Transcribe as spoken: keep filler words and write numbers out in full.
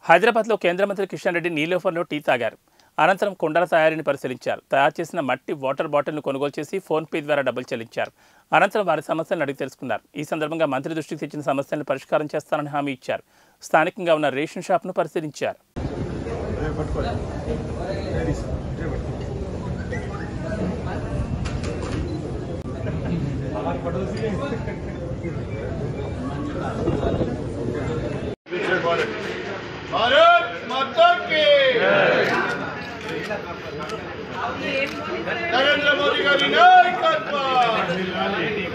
హైదరాబాద్లో కేంద్ర మంత్రి కిషన్ రెడ్డి నీలోఫర్లో టీ తాగారు. అనంతరం కుండల తయారీని పరిశీలించారు. తయారు చేసిన మట్టి వాటర్ బాటిల్ను కొనుగోలు చేసి ఫోన్పే ద్వారా డబ్బులు చెల్లించారు. అనంతరం వారి సమస్యలను అడిగి తెలుసుకున్నారు. ఈ సందర్భంగా మంత్రి దృష్టికి తెచ్చిన సమస్యలను పరిష్కారం చేస్తానని హామీ ఇచ్చారు. స్థానికంగా ఉన్న రేషన్ షాప్ను పరిశీలించారు. भारत माता की नरेंद्र मोदी गारी नायकत्व।